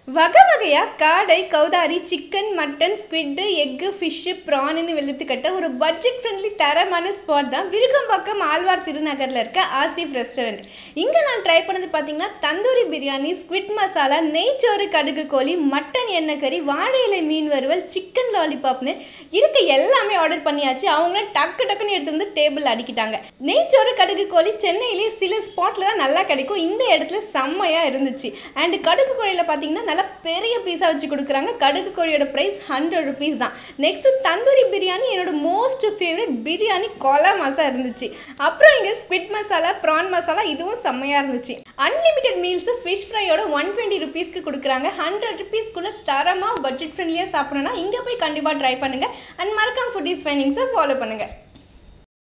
வகை வகையா காடை, கௌதாரி, chicken, mutton, squid, egg, fish, ப்ரான்னு வெளுத்துக்கட்ட ஒரு பட்ஜெட் ஃப்ரெண்ட்லி தரமான ஸ்பாட் தான் விருகம்பாக்கம் ஆழ்வார் திருநகர்ல இருக்க ஆசிஃப் ரெஸ்டாரண்ட். இங்க நான் ட்ரை பண்ணது பாத்தீங்கன்னா தந்தூரி பிரியாணி, ஸ்குவிட் மசாலா, நெய்ச்சோறு, கடுகு கோழி, மட்டன் எண்ணெய் கறி, வாழை இலை மீன் வறுவல், சிக்கன் லாலிபாப்னு இருக்க எல்லாமே ஆர்டர் பண்ணியாச்சு. அவங்க டக்கு டக்குன்னு எடுத்து வந்து டேபிள் அடிக்கிட்டாங்க. நெய்ச்சோறு, கடுகு கோழி சென்னையிலே சில ஸ்பாட்ல தான் நல்லா கிடைக்கும். இந்த இடத்துல செம்மையா இருந்துச்சு. அண்ட் கடுகு கோழியில பாத்தீங்கன்னா நல்ல பெரிய பீஸா வச்சு கொடுக்குறாங்க. கடுகு கோழியோட பிரைஸ் 100 rupees தான். நெக்ஸ்ட் தந்தூரி பிரியாணி என்னோட மோஸ்ட் ஃபேவரட் பிரியாணி கொலா மசா இருந்துச்சு. அப்புறம் இங்க ஸ்குவிட் மசாலா, ப்ரான் மசாலா இதுவும் செம்மையா இருந்துச்சு. அன்லிமிட்டட் மீல்ஸ் ஃபிஷ் ஃப்ரையோட 120 rupeesக்கு கொடுக்குறாங்க. 100 rupeesக்குள்ள தரமா பட்ஜெட் ஃப்ரெண்ட்லியா சாப்பிடணும்னா இங்க போய் கண்டிப்பா ட்ரை பண்ணுங்க. அண்ட் மறக்காம ஃபுட்டீஸ் ஃபைண்டிங்ஸை ஃபாலோ பண்ணுங்க.